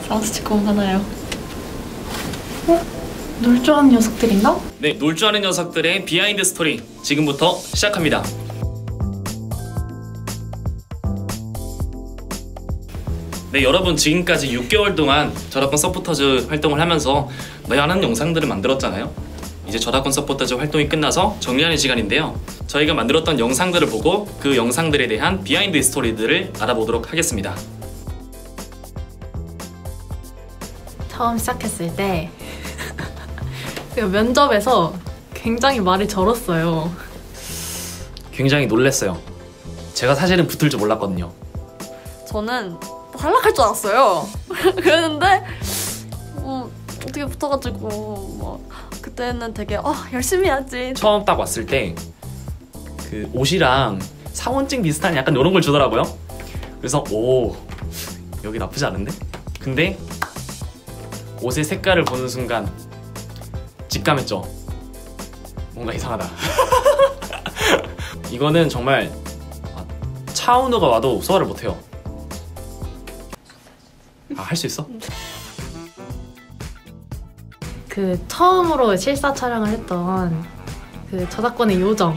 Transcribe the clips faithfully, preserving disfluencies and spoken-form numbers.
마스티콘 하나요. 어? 놀 줄 아는 녀석들인가? 네, 놀 줄 아는 녀석들의 비하인드 스토리 지금부터 시작합니다. 네, 여러분 지금까지 육 개월 동안 저작권 서포터즈 활동을 하면서 많은 영상들을 만들었잖아요. 이제 저작권 서포터즈 활동이 끝나서 정리하는 시간인데요. 저희가 만들었던 영상들을 보고 그 영상들에 대한 비하인드 스토리들을 알아보도록 하겠습니다. 처음 시작했을 때 면접에서 굉장히 말이 절었어요. 굉장히 놀랐어요. 제가 사실은 붙을 줄 몰랐거든요. 저는 탈락할 줄 알았어요. 그랬는데 어, 어떻게 붙어가지고 뭐 그때는 되게 어, 열심히 해야지. 처음 딱 왔을 때 그 옷이랑 사원증 비슷한 약간 이런 걸 주더라고요. 그래서 오, 여기 나쁘지 않은데? 근데 옷의 색깔을 보는 순간 직감했죠. 뭔가 이상하다. 이거는 정말 차은우가 와도 소화를 못해요. 아, 할 수 있어? 그 처음으로 실사 촬영을 했던 그 저작권의 요정.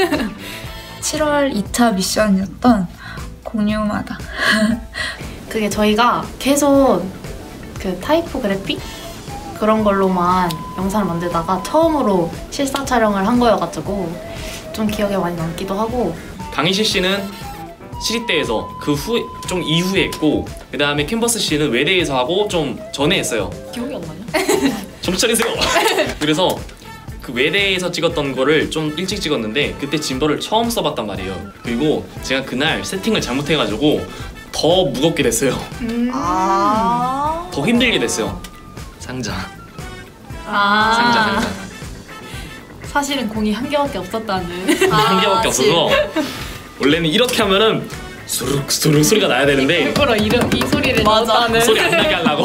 칠월 이 차 미션이었던 공유마다. 그게 저희가 계속 그 타이포그래피? 그런 걸로만 영상을 만들다가 처음으로 실사 촬영을 한 거여가지고 좀 기억에 많이 남기도 하고. 강희실 씨는 시립대에서 그 후, 좀 이후에 했고, 그 다음에 캔버스 씨는 외대에서 하고 좀 전에 했어요. 기억이 안 나냐? 정신 차리세요. 그래서 그 외대에서 찍었던 거를 좀 일찍 찍었는데 그때 짐벌을 처음 써봤단 말이에요. 그리고 제가 그날 세팅을 잘못해가지고 더 무겁게 됐어요. 음. 아 더 힘들게 됐어요. 상자. 아 상자, 상자. 사실은 공이 한 개밖에 없었다는. 한 개밖에 없어서 원래는 이렇게 하면은 수룩 수룩 소리가 나야 되는데 일부러 이런 이 소리를 맞아. 넣었다는. 그 소리 안 나게 하려고.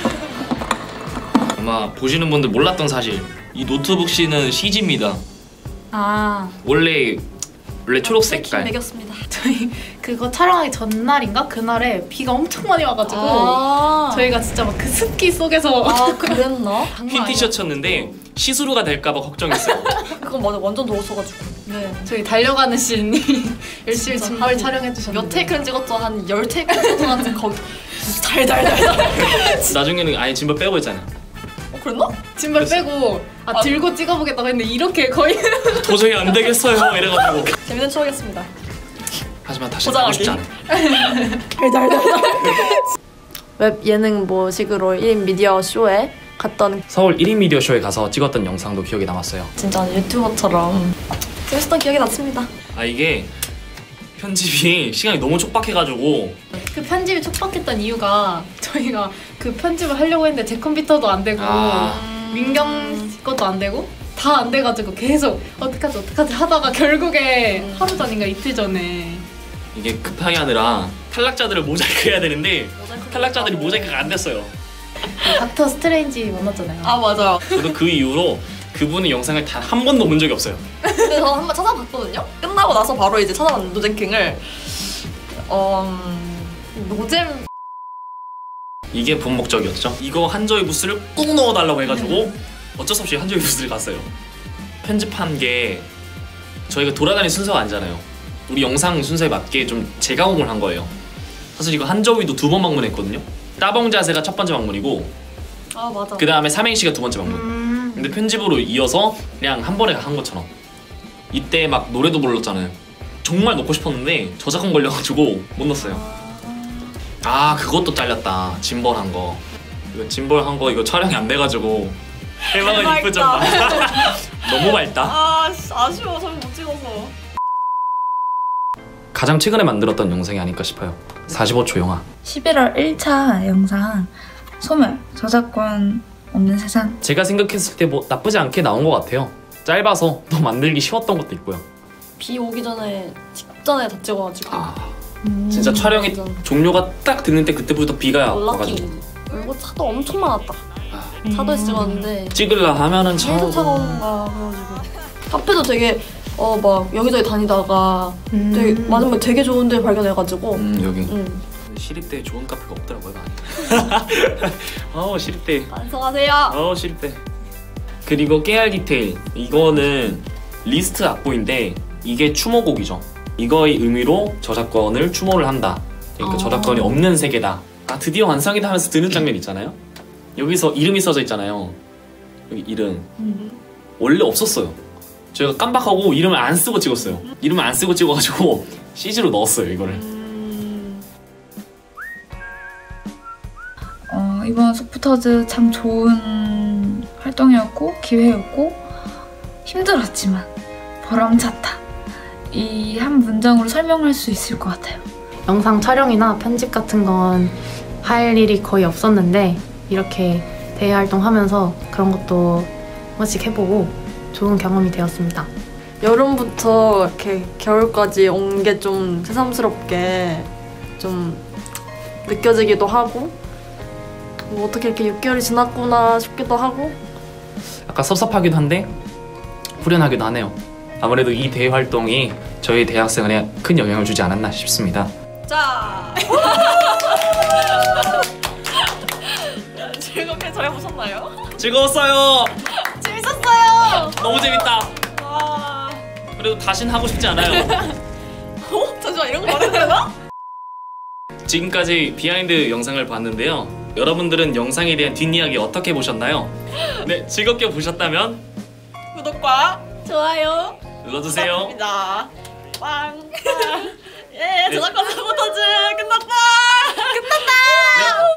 아마 보시는 분들 몰랐던 사실, 이 노트북 씨는 씨지입니다. 아 원래 원래 초록 색깔. 매겼습니다. 저희 그거 촬영하기 전날인가? 그날에 비가 엄청 많이 와가지고 아 저희가 진짜 막 그 습기 속에서 아 그랬나? 흰 티셔츠였는데 시스루가 될까봐 걱정했어요. 그건 맞아, 완전 더웠어가지고. 네 저희 달려가는 씬이 열심히 진짜 짐벌 한 촬영해 주셨는데 몇 테이크는 찍었죠? 한 열 테이크 찍었던 거기 달달달달. 나중에는 아예 짐벌 빼고 했잖아. 어 그랬나? 짐벌 그랬어요. 빼고 아 들고 찍어보겠다고 했는데 이렇게 거의 도저히 안 되겠어요 이래가지고. 재밌는 추억이었습니다. 하지만 다시 하고 싶지 않아. 웹 예능 뭐식으로 일 인 미디어 쇼에 갔던 서울 일 인 미디어 쇼에 가서 찍었던 영상도 기억에 남았어요. 진짜 유튜버처럼 재밌었던 기억이 났습니다. 아, 이게 편집이 시간이 너무 촉박해가지고 그 편집이 촉박했던 이유가 저희가 그 편집을 하려고 했는데 제 컴퓨터도 안 되고 아. 민경 씨 것도 안 되고 다 안 돼가지고 계속 어떡하지 어떡하지 하다가 결국에 음. 하루 전인가 이틀 전에 이게 급하게 하느라 탈락자들을 모자이크 해야 되는데 탈락자들이 모자이크가 안 됐어요. 닥터 스트레인지 만났잖아요. 아 맞아요. 저도 그 이후로 그분의 영상을 단 한 번도 본 적이 없어요. 근데 저 한번 찾아봤거든요. 끝나고 나서 바로 이제 찾아봤는데 노잼킹을 어... 음, 노잼 이게 본 목적이었죠. 이거 한저의 부스를 꼭 넣어달라고 해가지고 어쩔 수 없이 한저의 부스를 갔어요. 편집한 게 저희가 돌아다니는 순서가 아니잖아요. 우리 영상 순서에 맞게 좀 재가공을 한 거예요. 사실 이거 한저위도 두 번 방문했거든요. 따봉 자세가 첫 번째 방문이고 아 맞아. 그 다음에 삼행시가 두 번째 방문. 음... 근데 편집으로 이어서 그냥 한 번에 한 것처럼. 이때 막 노래도 불렀잖아요. 정말 넣고 싶었는데 저작권 걸려가지고 못 넣었어요. 아, 그것도 잘렸다. 짐벌 한 거. 이거 짐벌 한 거 이거 촬영이 안 돼가지고 해방은 이쁘죠. 너무 맑다. 아 아쉬워. 저희 못 찍어서. 가장 최근에 만들었던 영상이 아닐까 싶어요. 사십오 초 영화. 십일월 일 차 영상 소멸 저작권 없는 세상. 제가 생각했을 때 뭐 나쁘지 않게 나온 것 같아요. 짧아서 또 만들기 쉬웠던 것도 있고요. 비 오기 전에 직전에 다 찍어가지고 아, 음, 진짜 촬영이 완전 종료가 딱 됐는데 그때부터 비가 연락이 와가지고 그리고 차도 엄청 많았다. 아, 차도에서 찍었는데 찍으려 하면은 계속 차가 오는가 그래가지고 카페도 되게 어 막 여기저기 다니다가 음... 되게 맞으면 되게 좋은 데 발견해가지고 음, 여기 음. 시립대 좋은 카페가 없더라고요 많이. 어 시립대. 반성하세요. 어 시립대. 그리고 깨알 디테일 이거는 리스트 악보인데 이게 추모곡이죠. 이거의 의미로 저작권을 추모를 한다. 그러니까 어. 저작권이 없는 세계다. 아 드디어 완성이다 하면서 드는 장면 있잖아요. 여기서 이름이 써져 있잖아요. 여기 이름 음. 원래 없었어요. 저희가 깜빡하고 이름을 안 쓰고 찍었어요. 이름을 안 쓰고 찍어가지고 씨지로 넣었어요 이거를. 음. 어, 이번 소프터즈 참 좋은 활동이었고 기회였고 힘들었지만 보람찼다. 이 한 문장으로 설명할 수 있을 것 같아요. 영상 촬영이나 편집 같은 건 할 일이 거의 없었는데 이렇게 대외 활동하면서 그런 것도 한 번씩 해보고 좋은 경험이 되었습니다. 여름부터 이렇게 겨울까지 온 게 좀 새삼스럽게 좀 느껴지기도 하고 뭐 어떻게 이렇게 육 개월이 지났구나 싶기도 하고 약간 섭섭하기도 한데 후련하기도 하네요. 아무래도 이 대외 활동이 저희 대학생활에 큰 영향을 주지 않았나 싶습니다. 자 즐겁게 잘 해보셨나요? 즐거웠어요. 재밌었어요. 너무 재밌다. 와. 그래도 다신 하고 싶지 않아요. 어? 잠시만 이런 거 말해도 되나? 지금까지 비하인드 영상을 봤는데요. 여러분들은 영상에 대한 뒷이야기 어떻게 보셨나요? 네, 즐겁게 보셨다면 구독과 좋아요 눌러주세요. 부탁드립니다. 빵. 예, 저작권 사보터즈 끝났다. 끝났다. 네,